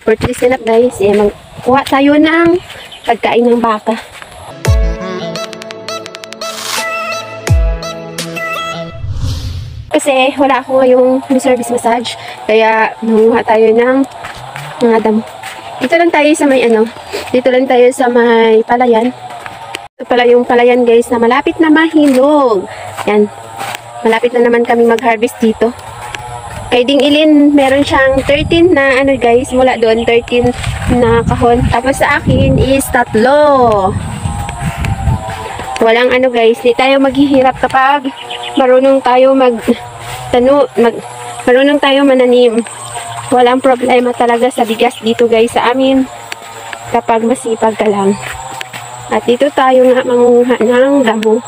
For today's ganap guys, magkuha tayo ng pagkain ng baka. Kasi wala ako ngayong service massage, kaya nanguha tayo ng mga damo. Dito lang tayo sa may dito lang tayo sa may palayan. Ito pala yung palayan guys na malapit na mahilog. Yan, malapit na naman kami mag-harvest dito. Kay Ding Ilin, meron siyang 13 na guys, mula doon 13 na kahon. Tapos sa akin is 3. Walang guys, di tayo maghihirap kapag marunong tayo marunong tayo mananim. Walang problema talaga sa bigas dito guys sa amin kapag masipag ka lang. At dito tayo nga mangunguha ng damo.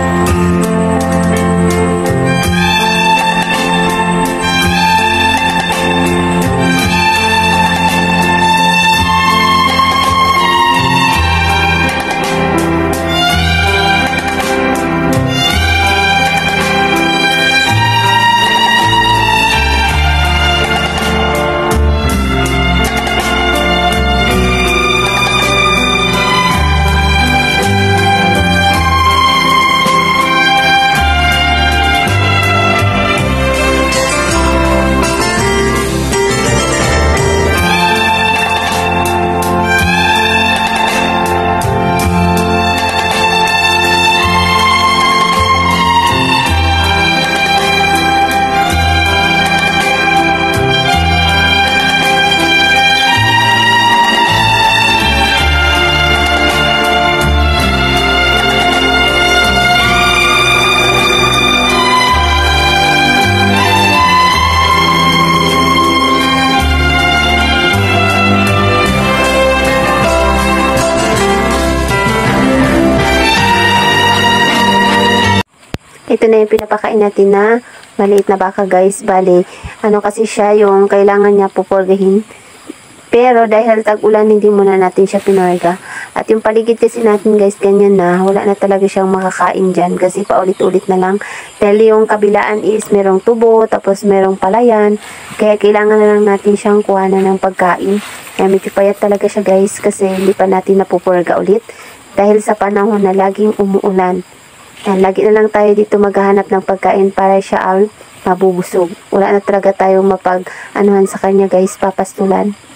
Ito na yung pinapakain natin na maliit na baka guys. Bali, kasi siya yung kailangan niya pupurgahin. Pero dahil tag-ulan, hindi muna natin siya pinurga. At yung paligid kasi natin guys, ganyan na. Wala na talaga siyang makakain dyan kasi paulit-ulit na lang. Dahil yung kabilaan is merong tubo, tapos merong palayan. Kaya kailangan na lang natin siyang kuhanan ng pagkain. Kaya medyo payat talaga siya guys kasi hindi pa natin napupurga ulit. Dahil sa panahon na laging umuulan. Yan, lagi na lang tayo dito maghahanap ng pagkain para siya mabubusog. Wala na talaga tayong mapag-anuhan sa kanya guys, papastulan.